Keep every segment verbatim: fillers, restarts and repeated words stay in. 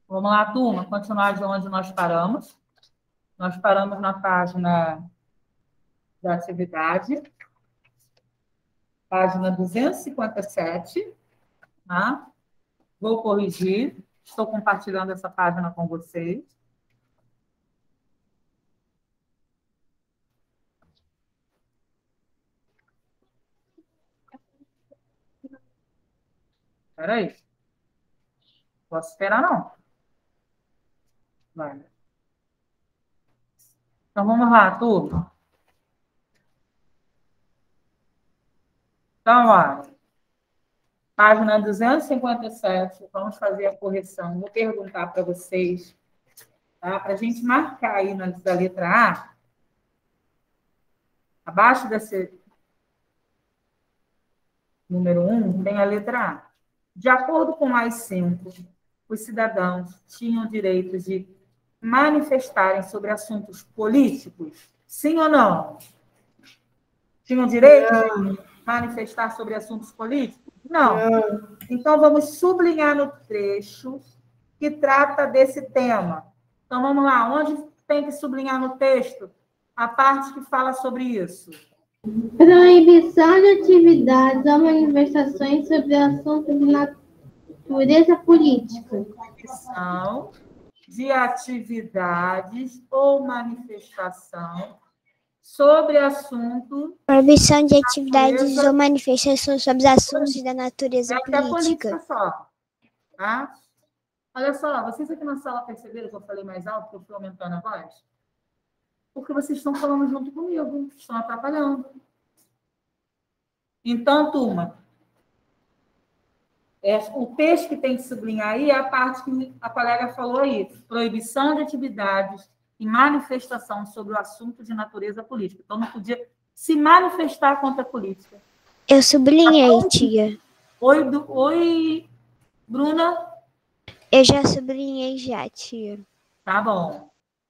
Vamos lá, turma, continuar de onde nós paramos. Nós paramos na página da atividade, página duzentos e cinquenta e sete, tá? Vou corrigir, estou compartilhando essa página com vocês. Espera aí. Posso esperar, não? Vai. Então, vamos lá, turma. Então, olha, página duzentos e cinquenta e sete, vamos fazer a correção. Vou perguntar para vocês, tá? Para a gente marcar aí na da letra A, abaixo desse número um, tem a letra A. De acordo com o A I cinco, os cidadãos tinham direito de manifestarem sobre assuntos políticos? Sim ou não? Tinham direito não. de manifestar sobre assuntos políticos? Não. não. Então, vamos sublinhar no trecho que trata desse tema. Então, vamos lá. Onde tem que sublinhar no texto a parte que fala sobre isso? Proibição de atividades ou manifestações sobre assuntos de natureza política. Proibição de atividades ou manifestação sobre assunto... Proibição de atividades natureza, ou manifestações sobre assuntos da natureza política. É política só, tá? Olha só, vocês aqui na sala perceberam que eu falei mais alto, que eu fui aumentando a voz? Porque vocês estão falando junto comigo, estão atrapalhando. Então, turma, é, o texto que tem que sublinhar aí é a parte que a colega falou aí, proibição de atividades e manifestação sobre o assunto de natureza política. Então, não podia se manifestar contra a política. Eu sublinhei, tá, tia. Oi, do, oi, Bruna? Eu já sublinhei já, tia. Tá bom.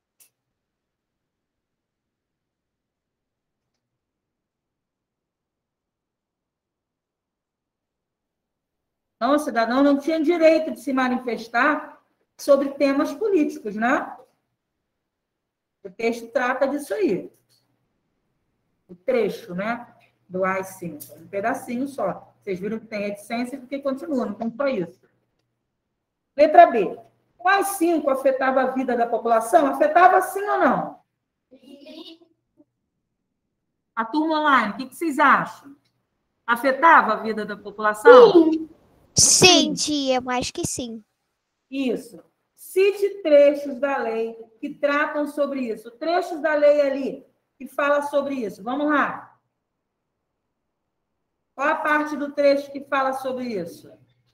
Então, o cidadão não tinha direito de se manifestar sobre temas políticos, né? O texto trata disso aí. O trecho, né? Do A I cinco. Um pedacinho só. Vocês viram que tem reticência porque continua, não tem só isso. Letra B. O A I cinco afetava a vida da população? Afetava sim ou não? Sim. A turma online, o que vocês acham? Afetava a vida da população? Sim. Sim, tia, eu acho que sim. Isso. Cite trechos da lei que tratam sobre isso. Trechos da lei ali que fala sobre isso. Vamos lá. Qual a parte do trecho que fala sobre isso?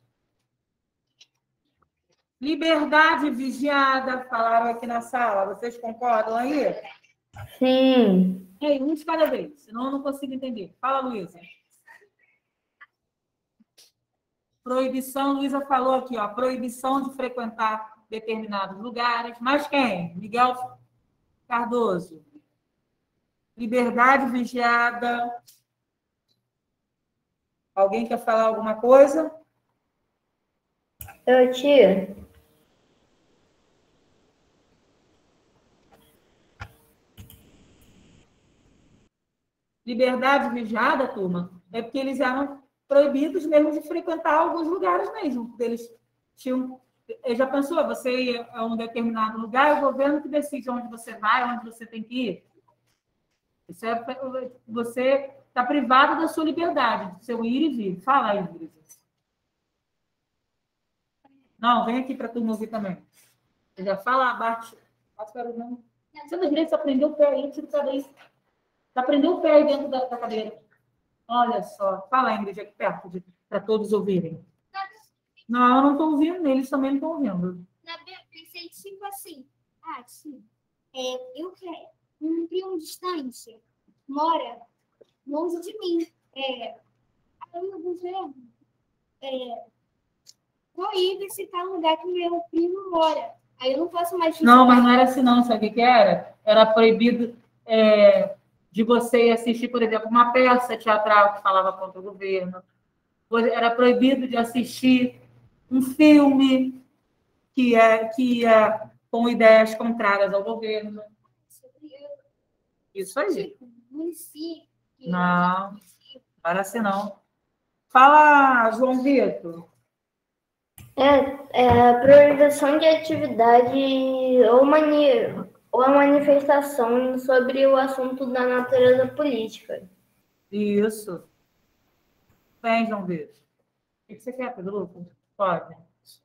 Liberdade vigiada, falaram aqui na sala. Vocês concordam aí? Sim. Ei, um de cada vez, senão eu não consigo entender. Fala, Luísa. Proibição, Luísa falou aqui, ó, proibição de frequentar determinados lugares. Mas quem? Miguel Cardoso. Liberdade vigiada. Alguém quer falar alguma coisa? Eu, tia. Liberdade vigiada, turma, é porque eles eram proibidos mesmo de frequentar alguns lugares mesmo. Eles tinham... Já pensou? Você ia a um determinado lugar, é o governo que decide onde você vai, onde você tem que ir. Isso é, você está privado da sua liberdade, do seu ir e vir. Fala aí, Ingrid. Não, vem aqui para a turma ouvir também. Você já fala abaixo. Você não direito, você aprendeu o pé aí, tira o pé daí. Você aprendeu o pé aí dentro da, da cadeira. Olha só. Fala, Ingrid, aqui perto, para todos ouvirem. Não, eu não estou ouvindo, eles também não estão ouvindo. Na pensei tipo assim. Ah, sim. É, eu quero um primo distante mora longe de mim. É, aí o governo é, proíbe citar um lugar que meu primo mora. Aí eu não posso mais... Não, mas não era assim não, sabe o que era? Era proibido é, de você assistir, por exemplo, uma peça teatral que falava contra o governo. Era proibido de assistir um filme, que é, que é com ideias contrárias ao governo. Isso aí. Município. Não, parece não. Fala, João Vitor. É, é a proibição de atividade ou, mani, ou a manifestação sobre o assunto da natureza política. Isso. Bem, João Vitor. O que você quer, Pedro? Pode.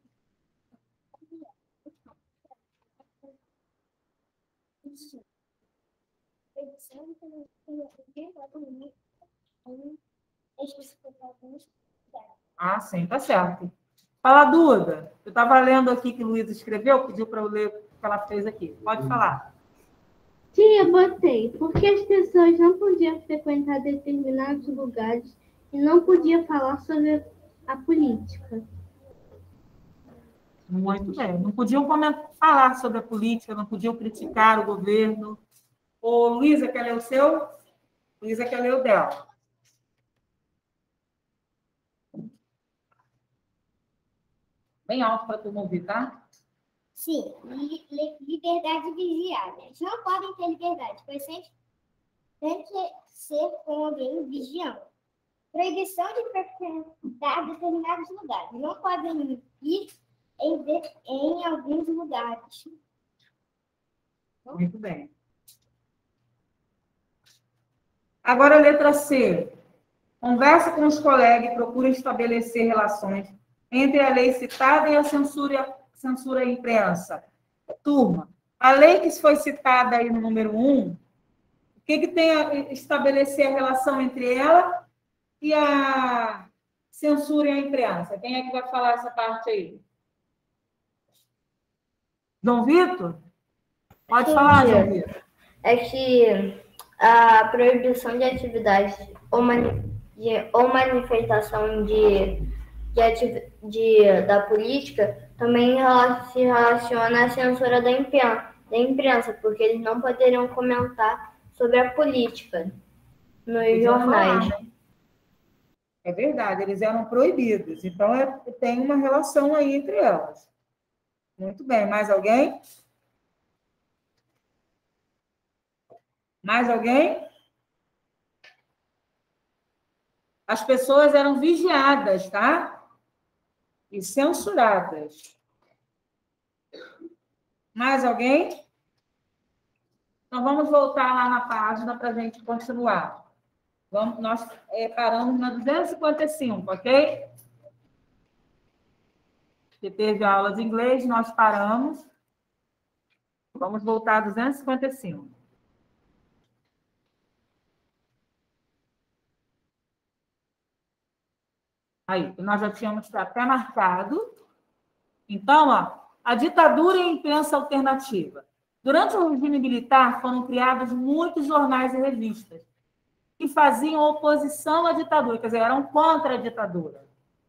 Ah, sim, tá certo. Fala, Duda. Eu estava lendo aqui que o Luiz escreveu, pediu para eu ler o que ela fez aqui. Pode falar. Sim, eu botei. Porque as pessoas não podiam frequentar determinados lugares e não podiam falar sobre a política. Muito bem. Não podiam comentar, falar sobre a política, não podiam criticar o governo. Ô, Luísa, quer ler o seu? Luísa quer ler o dela. Bem alto para tu ouvir, tá? Sim, li, li, liberdade vigiada. Eles não podem ter liberdade, pois sempre tem que ser com alguém vigiando. Proibição de frequentar determinados lugares. Não podem ir em, de, em alguns lugares. Muito bem. Agora a letra C. Converse com os colegas e procure estabelecer relações entre a lei citada e a censura, censura à imprensa. Turma, a lei que foi citada aí no número um, o que, que tem a estabelecer a relação entre ela e a censura à imprensa? Quem é que vai falar essa parte aí? João Vitor? Pode Sim, falar, tia. João Vitor. É que a proibição de atividades ou, mani, de, ou manifestação de, de, ativ, de, da política também se relaciona à censura da imprensa, da imprensa, porque eles não poderiam comentar sobre a política nos Podiam jornais. falar, né? É verdade, eles eram proibidos. Então, é, tem uma relação aí entre elas. Muito bem. Mais alguém? Mais alguém? As pessoas eram vigiadas, tá? E censuradas. Mais alguém? Então, vamos voltar lá na página para a gente continuar. Vamos, nós é, paramos na duzentos e cinquenta e cinco, ok? Você teve aula de inglês, nós paramos. Vamos voltar a duzentos e cinquenta e cinco. Aí, nós já tínhamos até marcado. Então, ó, a ditadura e a imprensa alternativa. Durante o regime militar, foram criados muitos jornais e revistas que faziam oposição à ditadura, quer dizer, eram contra a ditadura.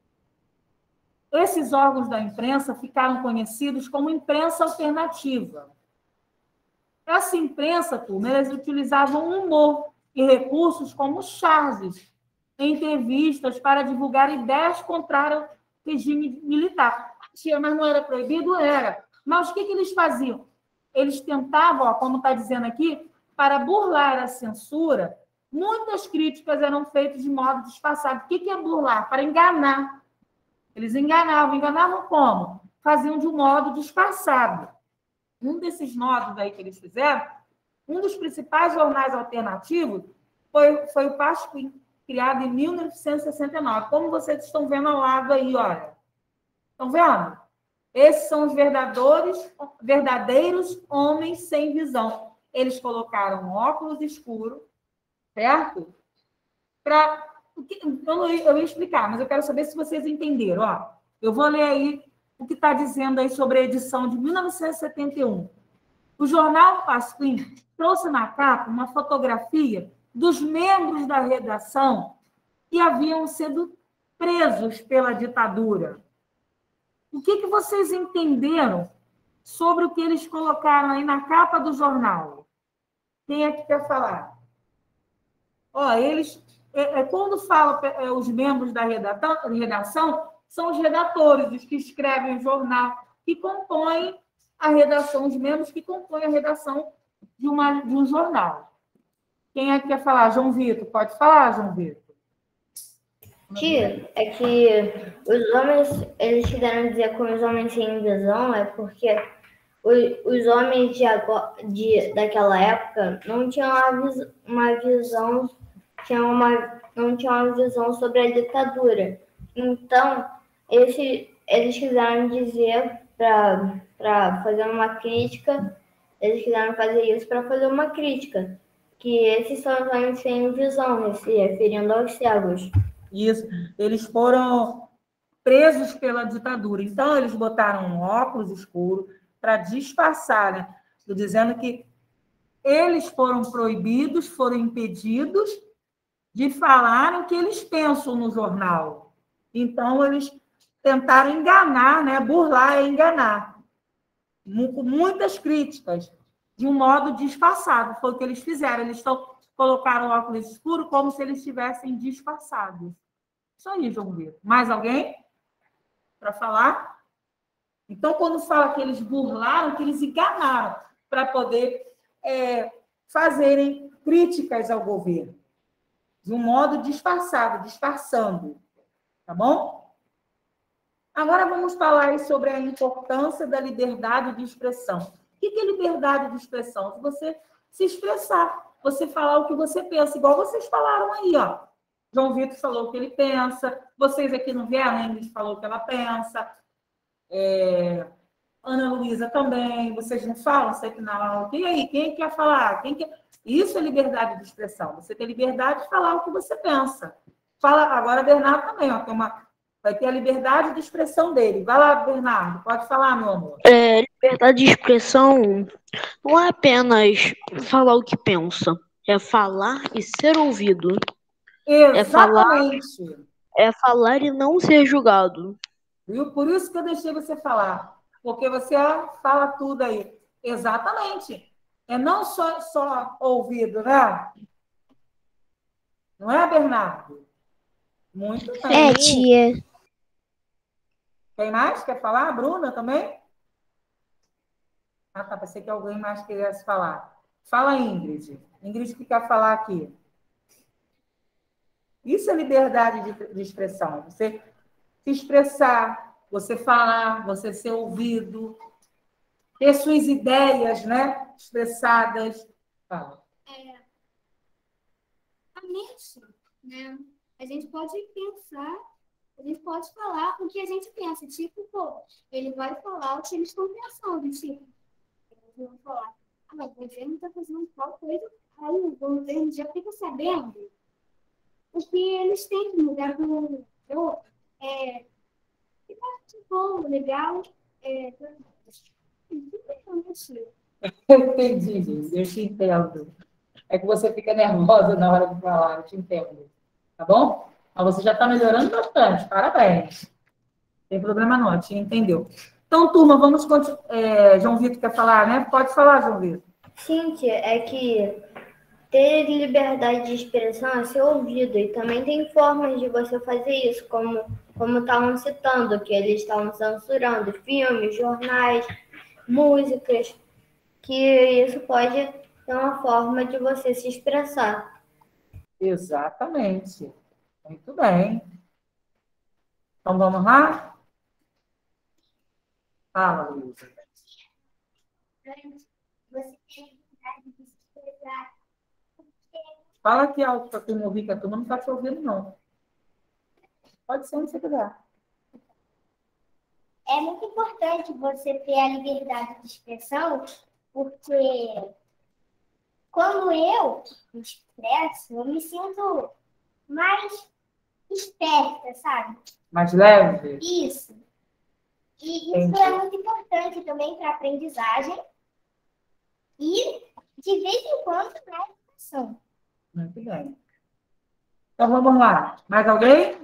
Esses órgãos da imprensa ficaram conhecidos como imprensa alternativa. Essa imprensa, turma, eles utilizavam humor e recursos como charges, entrevistas para divulgar ideias contrárias ao regime militar. Mas não era proibido? Era. Mas o que, que eles faziam? Eles tentavam, ó, como está dizendo aqui, para burlar a censura, muitas críticas eram feitas de modo disfarçado. O que, que é burlar? Para enganar. Eles enganavam. Enganavam como? Faziam de um modo disfarçado. Um desses modos aí que eles fizeram, um dos principais jornais alternativos foi, foi o Pasquim, criado em mil novecentos e sessenta e nove. Como vocês estão vendo ao lado aí, olha. Estão vendo? Esses são os verdadeiros, verdadeiros homens sem visão. Eles colocaram óculos escuros, certo? Pra, eu, não, eu ia explicar, mas eu quero saber se vocês entenderam. Ó, eu vou ler aí o que está dizendo aí sobre a edição de mil novecentos e setenta e um. O jornal Pasquim trouxe na capa uma fotografia dos membros da redação que haviam sido presos pela ditadura. O que, que vocês entenderam sobre o que eles colocaram aí na capa do jornal? Quem é que quer falar? Ó, eles, é, é, quando falam é, os membros da redação, redação, são os redatores, os que escrevem o jornal. O que compõem a redação, os membros que compõem a redação de, uma, de um jornal. Quem é que quer falar? João Vitor, pode falar, João Vitor. Tia, é que os homens, eles quiseram dizer com os homens sem visão, é porque os, os homens de agora, de, daquela época não tinham uma, vis, uma visão, tinham uma, não tinham uma visão sobre a ditadura. Então, esse, eles quiseram dizer para fazer uma crítica, eles quiseram fazer isso para fazer uma crítica, que esses são os homens sem visão, se referindo aos cegos. Isso, eles foram presos pela ditadura. Então, eles botaram um óculos escuro para disfarçar, né? Estou dizendo que eles foram proibidos, foram impedidos de falarem o que eles pensam no jornal. Então, eles tentaram enganar, né? Burlar é enganar. Com muitas críticas, de um modo disfarçado. Foi o que eles fizeram. Eles estão... colocaram o óculos escuro como se eles estivessem disfarçados. Isso aí, João Vitor. Mais alguém para falar? Então, quando fala que eles burlaram, que eles enganaram para poder é, fazerem críticas ao governo. De um modo disfarçado, disfarçando. Tá bom? Agora vamos falar aí sobre a importância da liberdade de expressão. O que é liberdade de expressão? Você se expressar. Você falar o que você pensa, igual vocês falaram aí, ó. João Vitor falou o que ele pensa, vocês aqui não vieram, a Ingrid falou o que ela pensa, é... Ana Luísa também, vocês não falam sempre na aula. E aí, quem quer falar? Quem quer... Isso é liberdade de expressão, você tem liberdade de falar o que você pensa. Fala, agora Bernardo também, ó, tem uma... vai ter a liberdade de expressão dele. Vai lá, Bernardo, pode falar, meu amor. É, liberdade de expressão não é apenas falar o que pensa, é falar e ser ouvido. Exatamente. É falar, é falar e não ser julgado. Viu? Por isso que eu deixei você falar, porque você fala tudo aí. Exatamente. É não só, só ouvido, né? Não é, Bernardo? Muito bem. É, tia. Quem mais quer falar? A Bruna também? Ah, tá. Pensei que alguém mais quisesse falar. Fala, Ingrid. Ingrid, o que quer falar aqui? Isso é liberdade de, de expressão. Você se expressar, você falar, você ser ouvido, ter suas ideias, né? Expressadas. Fala. É, a mente, né? A gente pode pensar, a gente pode falar o que a gente pensa. Tipo, pô, ele vai falar o que eles estão pensando. Tipo, eles vão falar, ah, o governo está fazendo tal coisa, aí o governo já fica sabendo o que eles têm que mudar do outro. É, fica bom, legal. É, eu entendi, eu te entendo. É que você fica nervosa na hora de falar, eu te entendo. Tá bom? Mas você já está melhorando bastante, parabéns. Não tem problema não, a tia entendeu. Então, turma, vamos continuar. É, João Vitor quer falar, né? Pode falar, João Vitor. Sim, tia, é que ter liberdade de expressão é ser ouvido. E também tem formas de você fazer isso, como como estavam citando, que eles estavam censurando filmes, jornais, músicas, que isso pode ser uma forma de você se expressar. Exatamente. Muito bem. Então, vamos lá? Fala, Luísa. Você tem liberdade de se expressar. Fala aqui alto para a turma ouvir, que a turma não está te ouvindo, não. Pode ser onde você quiser. É muito importante você ter a liberdade de expressão, porque quando eu me expresso, eu me sinto mais esperta, sabe? Mais leve? Isso. E isso Entendi. é muito importante também para a aprendizagem e, de vez em quando, para a educação. Muito bem. Então, vamos lá. Mais alguém?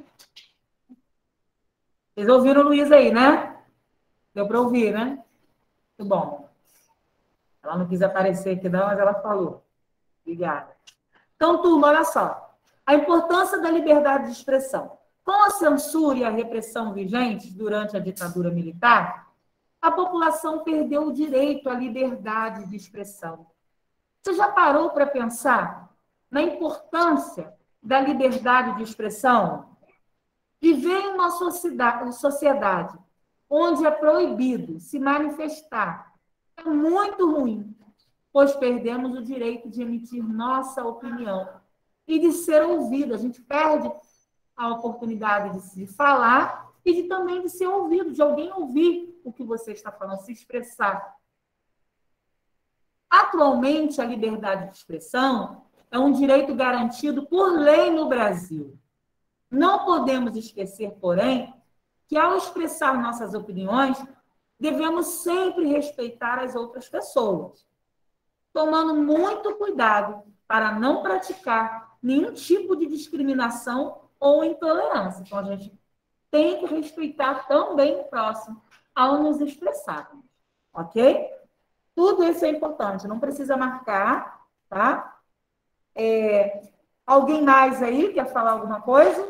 Vocês ouviram o Luiz aí, né? Deu para ouvir, né? Muito bom. Ela não quis aparecer aqui, não, mas ela falou. Obrigada. Então, turma, olha só. A importância da liberdade de expressão. Com a censura e a repressão vigentes durante a ditadura militar, a população perdeu o direito à liberdade de expressão. Você já parou para pensar na importância da liberdade de expressão? Viver em uma sociedade onde é proibido se manifestar é muito ruim, pois perdemos o direito de emitir nossa opinião e de ser ouvido. A gente perde a oportunidade de se falar e de também de ser ouvido, de alguém ouvir o que você está falando, se expressar. Atualmente, a liberdade de expressão é um direito garantido por lei no Brasil. Não podemos esquecer, porém, que ao expressar nossas opiniões, devemos sempre respeitar as outras pessoas, tomando muito cuidado para não praticar nenhum tipo de discriminação ou intolerância. Então, a gente tem que respeitar também o próximo ao nos expressarmos, ok? Tudo isso é importante, não precisa marcar, tá? É, alguém mais aí quer falar alguma coisa?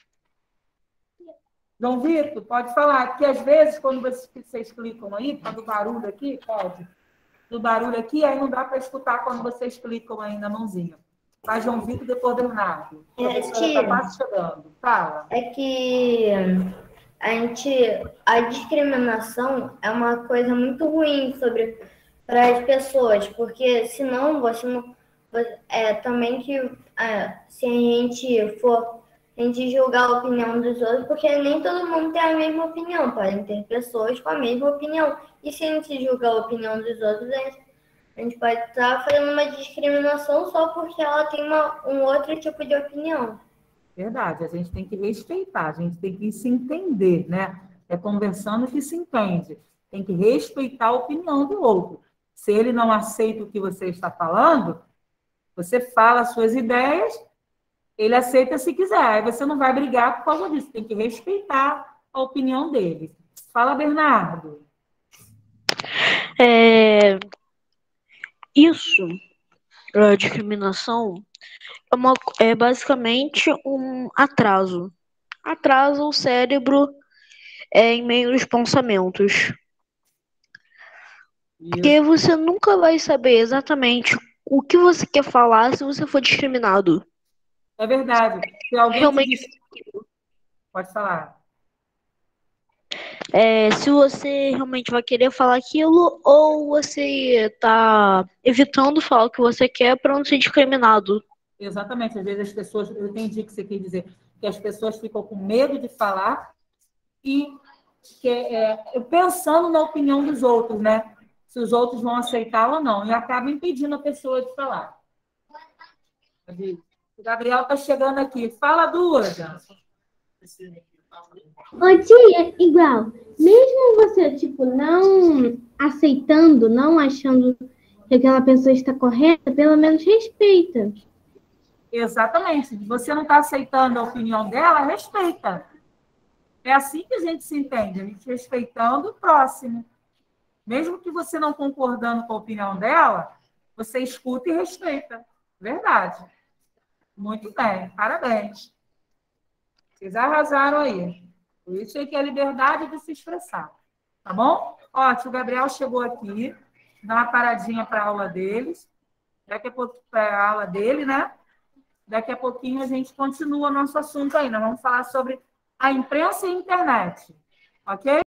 João Vitor, pode falar, porque às vezes, quando vocês, vocês clicam aí, tá do barulho aqui, pode, do barulho aqui, aí não dá para escutar quando vocês clicam aí na mãozinha. Vai, João Vitor, depois Bernardo. É que, tá quase chegando. Fala. É que a gente, a discriminação é uma coisa muito ruim sobre para as pessoas, porque senão você não, é também que é, se a gente for a gente julgar a opinião dos outros, porque nem todo mundo tem a mesma opinião, podem ter pessoas com a mesma opinião. E se a gente julgar a opinião dos outros, a gente, a gente pode estar fazendo uma discriminação só porque ela tem uma, um outro tipo de opinião. Verdade, a gente tem que respeitar, a gente tem que se entender, né? É conversando que se entende. Tem que respeitar a opinião do outro. Se ele não aceita o que você está falando, você fala as suas ideias, ele aceita se quiser. Aí você não vai brigar por causa disso. Tem que respeitar a opinião dele. Fala, Bernardo. É, isso, a discriminação, é, uma, é basicamente um atraso. Atrasa o cérebro é, em meio aos pensamentos. Isso. Porque você nunca vai saber exatamente o que você quer falar se você for discriminado. É verdade. Se alguém Realmente, te diz... Pode falar. É, se você realmente vai querer falar aquilo ou você tá evitando falar o que você quer para não ser discriminado. Exatamente. Às vezes as pessoas... Eu entendi o que você quer dizer. Que as pessoas ficam com medo de falar e que, é, pensando na opinião dos outros, né? Se os outros vão aceitá-la ou não. E acaba impedindo a pessoa de falar. O Gabriel está chegando aqui. Fala, Duda. Ô tia, igual, mesmo você, tipo, não aceitando, não achando que aquela pessoa está correta, pelo menos respeita. Exatamente. Você não está aceitando a opinião dela, respeita. É assim que a gente se entende, a gente respeitando o próximo. Mesmo que você não concordando com a opinião dela, você escuta e respeita. Verdade. Muito bem, parabéns. Vocês arrasaram aí. Por isso é que é a liberdade de se expressar. Tá bom? Ó, o tio Gabriel chegou aqui, dá uma paradinha para a aula deles. Daqui a pouco, para a aula dele, né? Daqui a pouquinho a gente continua nosso assunto aí. Nós vamos falar sobre a imprensa e a internet. Ok?